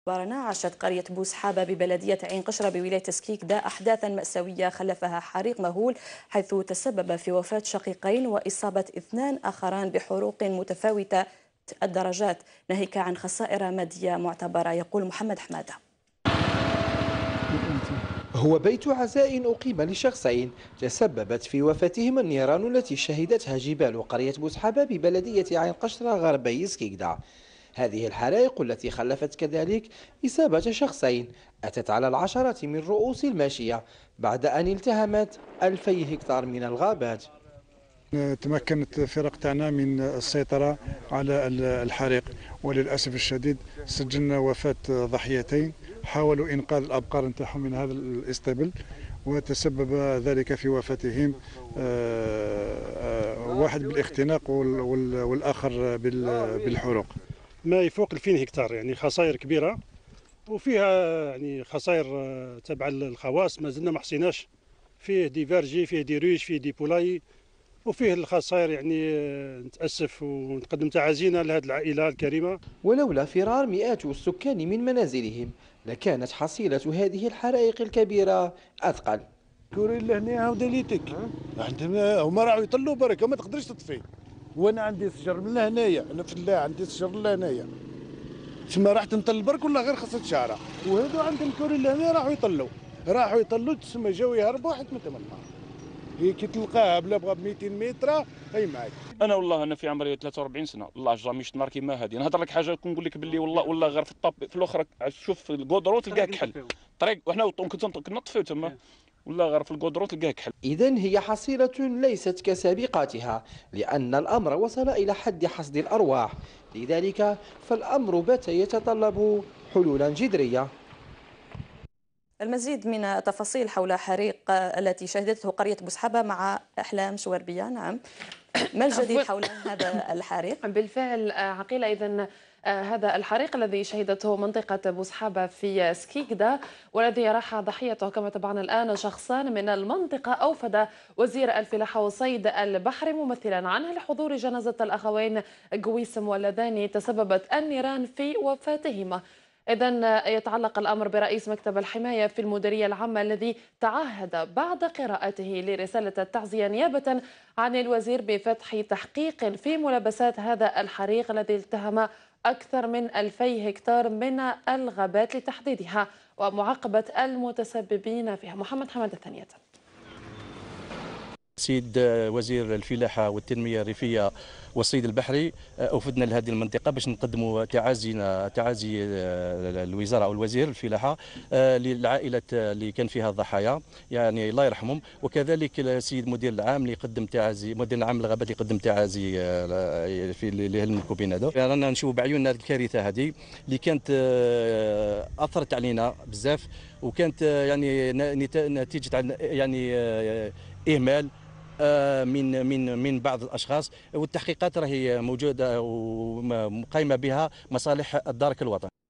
عاشت قرية بوسحابة ببلدية عين قشرة بولاية سكيكدا أحداثا مأساوية خلفها حريق مهول، حيث تسبب في وفاة شقيقين وإصابة 2 آخران بحروق متفاوتة الدرجات، ناهيك عن خسائر مادية معتبرة. يقول محمد حمادة. هو بيت عزاء أقيم لشخصين تسببت في وفاتهم النيران التي شهدتها جبال قرية بوسحابة ببلدية عين قشرة غربي سكيكدا. هذه الحرائق التي خلفت كذلك إصابة شخصين أتت على العشرات من رؤوس الماشية بعد أن التهمت 2000 هكتار من الغابات. تمكنت فرق تاعنا من السيطرة على الحريق، وللأسف الشديد سجلنا وفاة ضحيتين حاولوا إنقاذ الأبقار نتاعهم من هذا الإسطبل، وتسبب ذلك في وفاتهم، واحد بالاختناق والآخر بالحروق. ما يفوق 2000 هكتار، يعني خسائر كبيرة، وفيها يعني خسائر تبع الخواص ما زلنا ما حصيناش، فيه دي فارجي، فيه دي روج، فيه دي بولاي، وفيه الخسائر. يعني نتأسف ونقدم تعازينا لهذه العائلة الكريمة. ولولا فرار مئات السكان من منازلهم لكانت حصيلة هذه الحرائق الكبيرة أثقل. كوري لهنا هاو دليتك هما راحوا يطلوا بركة ما تقدرش تطفي، وانا عندي شجر من لهنايا، انا فلاح عندي شجر لهنايا، تسمى راح نطل برك ولا غير خاصة شعرة، وهذو عندهم كوري لهنا راحوا يطلوا تسمى جاو يهربوا حيت متمنى هي كي تلقاها بلا بغا ب 200 متر هي معاك. انا والله انا في عمري 43 سنه، الله جاميش نهار كيما هذه نهضر لك حاجه نقول لك باللي والله غير في الطاب في الاخر شوف الكودرو تلقاه كحل طريق، وحنا كنا نطفيو تما والله غير في الكودرو تلقاه كحل. إذن هي حصيلة ليست كسابقاتها، لأن الأمر وصل إلى حد حصد الأرواح، لذلك فالأمر بات يتطلب حلولا جذرية. المزيد من التفاصيل حول حريق التي شهدته قرية بوسحابة مع أحلام شوربية. نعم، ما الجديد حول هذا الحريق؟ بالفعل عقيلة، إذن هذا الحريق الذي شهدته منطقة بوسحابة في سكيكدا والذي راح ضحيته كما تبعنا الآن شخصان من المنطقة، أوفد وزير الفلاحة والصيد البحري ممثلا عنه لحضور جنازة الأخوين قويسم واللذان تسببت النيران في وفاتهما. إذن يتعلق الأمر برئيس مكتب الحماية في المديرية العامة الذي تعهد بعد قراءته لرسالة التعزية نيابة عن الوزير بفتح تحقيق في ملابسات هذا الحريق الذي التهم أكثر من 2000 هكتار من الغابات لتحديدها ومعاقبة المتسببين فيها. محمد حمادة ثانية. سيد وزير الفلاحة والتنمية الريفية والصيد البحري أوفدنا لهذه المنطقة باش نقدموا تعازي الوزارة أو الوزير الفلاحة للعائلة اللي كان فيها الضحايا، يعني الله يرحمهم، وكذلك السيد مدير العام اللي قدم تعازي، مدير العام للغابات اللي قدم تعازي في المكوبين هذو. رانا نشوفوا بعيوننا الكارثة هذه اللي كانت أثرت علينا بزاف، وكانت يعني نتيجة يعني إهمال من بعض الاشخاص، والتحقيقات راهي موجوده وقايمه بها مصالح الدار كالوطن.